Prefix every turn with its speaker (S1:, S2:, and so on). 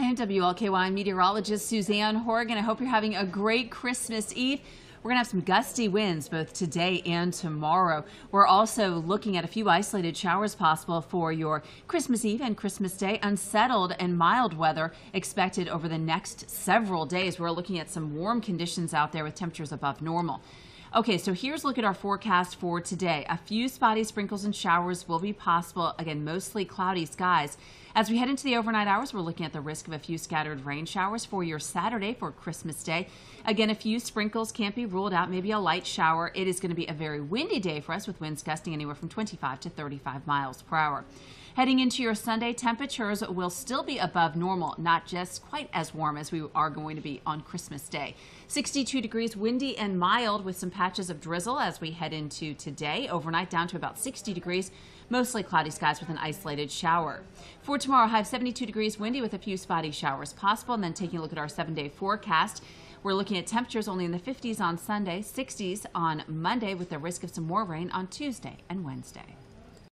S1: I'm WLKY meteorologist Suzanne Horgan. I hope you're having a great Christmas Eve. We're going to have some gusty winds both today and tomorrow. We're also looking at a few isolated showers possible for your Christmas Eve and Christmas Day. Unsettled and mild weather expected over the next several days. We're looking at some warm conditions out there with temperatures above normal. Okay, so here's a look at our forecast for today. A few spotty sprinkles and showers will be possible. Again, mostly cloudy skies. As we head into the overnight hours, we're looking at the risk of a few scattered rain showers for your Saturday for Christmas Day. Again, a few sprinkles can't be ruled out, maybe a light shower. It is going to be a very windy day for us with winds gusting anywhere from 25 to 35 miles per hour. Heading into your Sunday, temperatures will still be above normal, not just quite as warm as we are going to be on Christmas Day. 62 degrees, windy and mild with some patches of drizzle as we head into today. Overnight down to about 60 degrees, mostly cloudy skies with an isolated shower. For tomorrow, high of 72 degrees, windy with a few spotty showers possible. And then taking a look at our 7-day forecast, we're looking at temperatures only in the 50s on Sunday, 60s on Monday with the risk of some more rain on Tuesday and Wednesday.